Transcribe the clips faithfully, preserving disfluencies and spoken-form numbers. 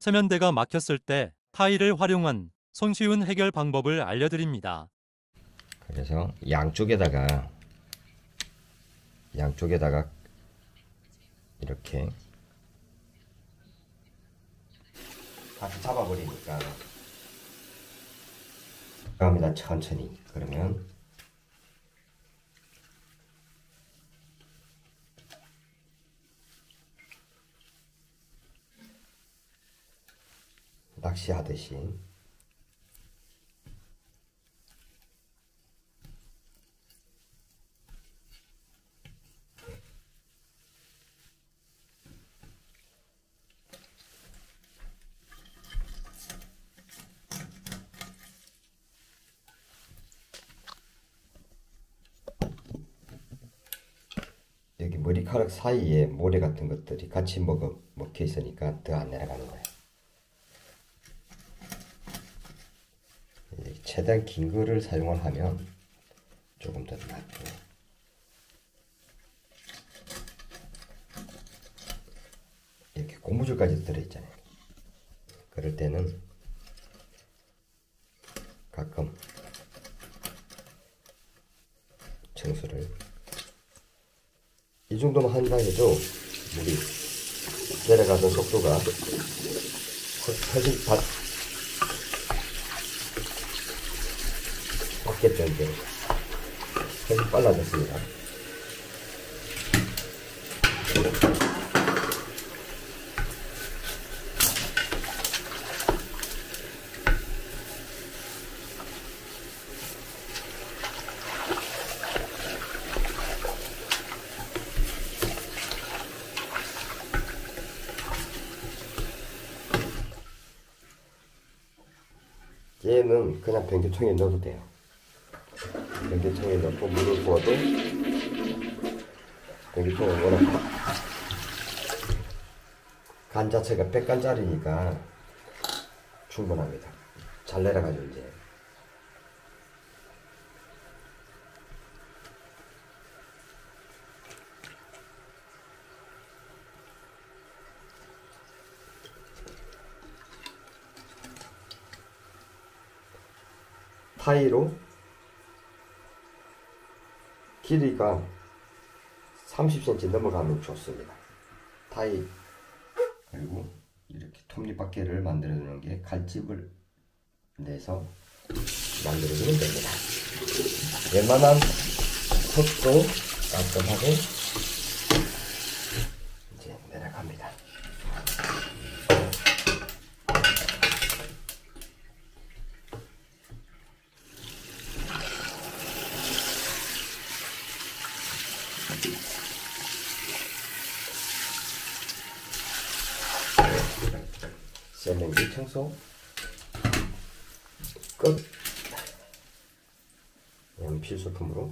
세면대가 막혔을 때 타일을 활용한 손쉬운 해결 방법을 알려드립니다. 그래서 양쪽에다가 양쪽에다가 이렇게 다시 잡아버리니까 갑니다. 천천히. 그러면 낚시하듯이 여기 머리카락 사이에 모래 같은 것들이 같이 먹어, 먹혀 있으니까 더 안 내려가는 거예요. 최대한 긴 거를 사용을 하면 조금 더 낫고, 이렇게 고무줄까지 들어있잖아요. 그럴 때는 가끔 청소를 이 정도만 한다 해도 물이 내려가는 속도가 훨씬 바, 바뀌었죠. 이제 훨씬 빨라졌습니다. 얘는 그냥 변기통에 넣어도 돼요. 변기통에 넣고 물을 부어도 변기통은 워낙 간 자체가 백간짜리니까 충분합니다. 잘 내려가죠. 이제 타이로 길이가 삼십 센티미터 넘어가면 좋습니다. 타이, 그리고 이렇게 톱니바퀴를 만들어 주는 게 칼집을 내서 만들어 주면 됩니다. 웬만한 턱도 깔끔하게 이제 내려갑니다. 세면기 청소 끝. 이건 필수품으로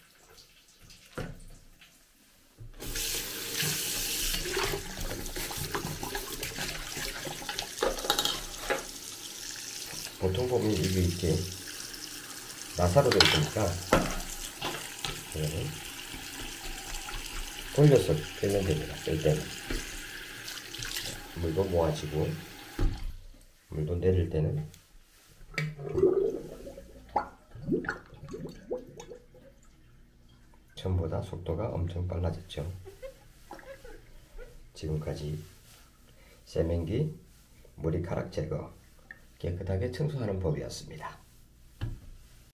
보통 보면 이게 이렇게 나사로 되어 있으니까 돌려서 빼면 됩니다. 뺄 때는 물도 모아지고 물도 내릴 때는 전보다 속도가 엄청 빨라졌죠. 지금까지 세면기 머리카락 제거 깨끗하게 청소하는 법이었습니다.